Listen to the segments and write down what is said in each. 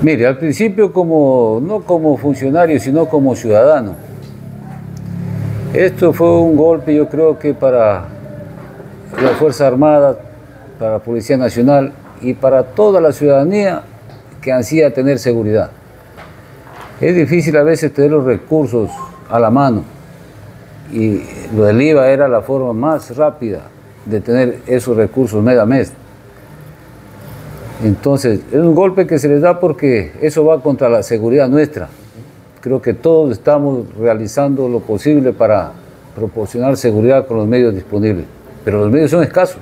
Mire, al principio no como funcionario, sino como ciudadano. Esto fue un golpe, yo creo que para la Fuerza Armada, para la Policía Nacional y para toda la ciudadanía que ansía tener seguridad. Es difícil a veces tener los recursos a la mano y lo del IVA era la forma más rápida de tener esos recursos mes a mes. Entonces, es un golpe que se les da porque eso va contra la seguridad nuestra. Creo que todos estamos realizando lo posible para proporcionar seguridad con los medios disponibles, pero los medios son escasos.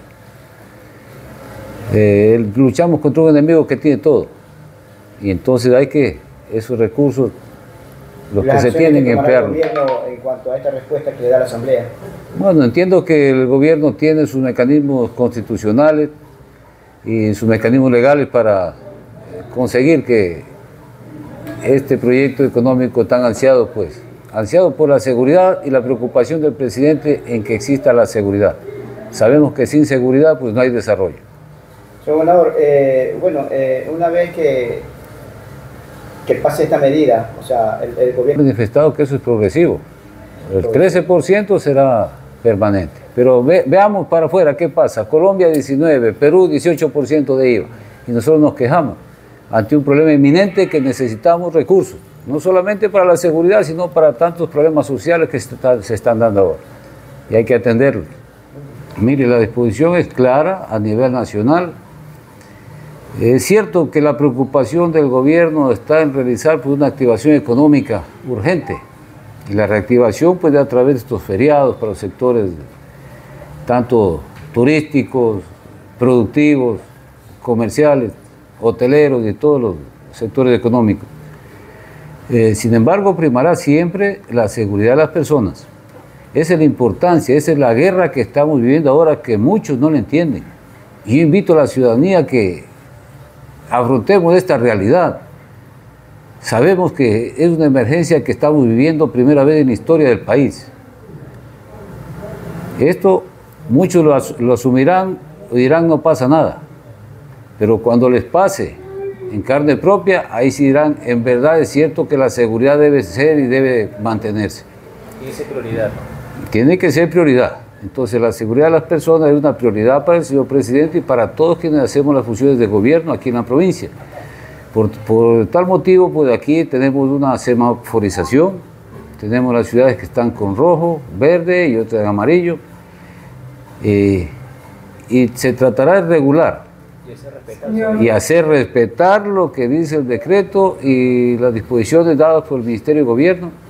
Luchamos contra un enemigo que tiene todo, y entonces hay que, esos recursos, los que se tienen que emplear. ¿El gobierno en cuanto a esta respuesta que le da la Asamblea? Bueno, entiendo que el gobierno tiene sus mecanismos constitucionales y sus mecanismos legales para conseguir que este proyecto económico tan ansiado, pues, ansiado por la seguridad y la preocupación del presidente en que exista la seguridad. Sabemos que sin seguridad, pues, no hay desarrollo. Señor gobernador, una vez que pase esta medida, o sea, el gobierno... Ha manifestado que eso es progresivo. El 13% será permanente. Pero veamos para afuera qué pasa. Colombia 19%, Perú 18% de IVA. Y nosotros nos quejamos ante un problema inminente que necesitamos recursos. No solamente para la seguridad, sino para tantos problemas sociales que se están dando ahora. Y hay que atenderlos. Mire, la disposición es clara a nivel nacional. Es cierto que la preocupación del gobierno está en realizar una activación económica urgente. Y la reactivación puede a través de estos feriados para los sectores tanto turísticos, productivos, comerciales, hoteleros y todos los sectores económicos. Sin embargo, primará siempre la seguridad de las personas. Esa es la importancia, esa es la guerra que estamos viviendo ahora que muchos no la entienden. Y yo invito a la ciudadanía que afrontemos esta realidad. Sabemos que es una emergencia que estamos viviendo primera vez en la historia del país. Esto muchos lo asumirán o dirán no pasa nada. Pero cuando les pase en carne propia, ahí sí dirán, en verdad es cierto que la seguridad debe ser y debe mantenerse. Tiene que ser prioridad. Tiene que ser prioridad. Entonces la seguridad de las personas es una prioridad para el señor presidente y para todos quienes hacemos las funciones de gobierno aquí en la provincia. Por tal motivo, pues aquí tenemos una semaforización, tenemos las ciudades que están con rojo, verde y otras en amarillo, y se tratará de regular y hacer respetar lo que dice el decreto y las disposiciones dadas por el Ministerio de Gobierno